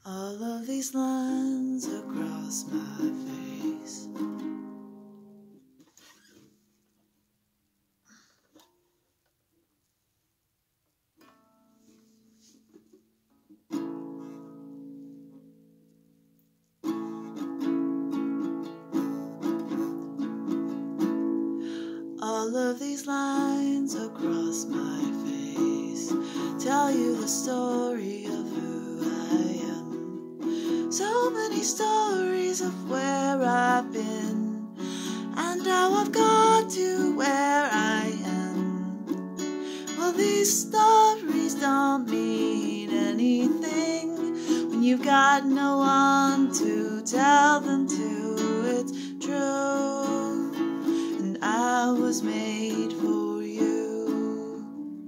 All of these lines across my face. All of these lines across my face tell you the story of who I am. So many stories of where I've been and how I've got to where I am. Well, these stories don't mean anything when you've got no one to tell them to. It's true. I was made for you.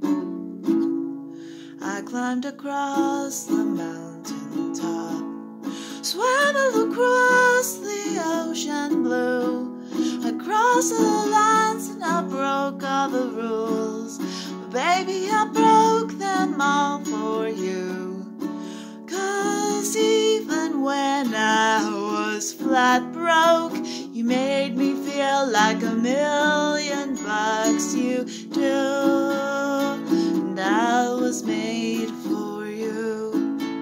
I climbed across the mountain top, swam across the ocean blue. I crossed the lines and I broke all the rules, but baby, I broke them all for you. 'Cause even when I was flat broke, you made me feel like $1,000,000 you do. And I was made for you.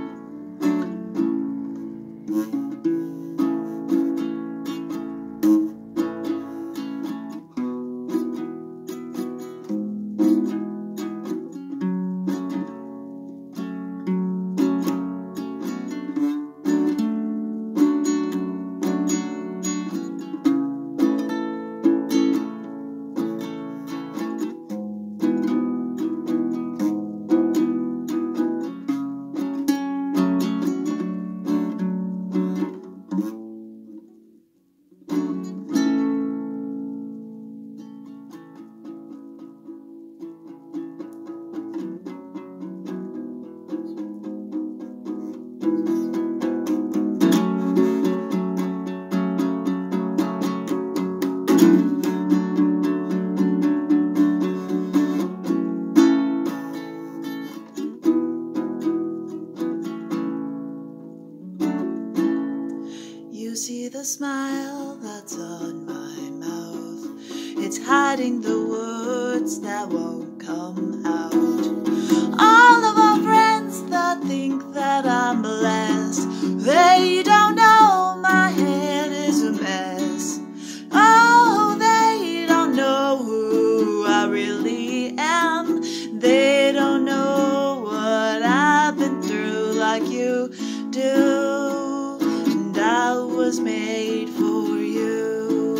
You see the smile that's on my mouth, it's hiding the words that won't come out. All of our friends that think that I'm blessed, they don't know my head is a mess. Oh, they don't know who I really am. They don't know what I've been through like you do. I was made for you.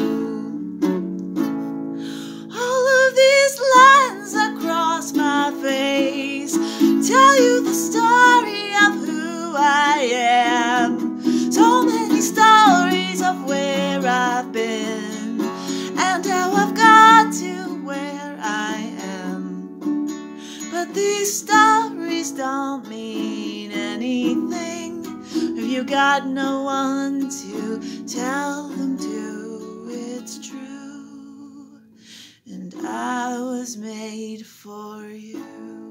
All of these lines across my face tell you the story of who I am. So many stories of where I've been and how I've got to where I am. But these stories don't mean anything if you got no one to tell them to. It's true, and I was made for you.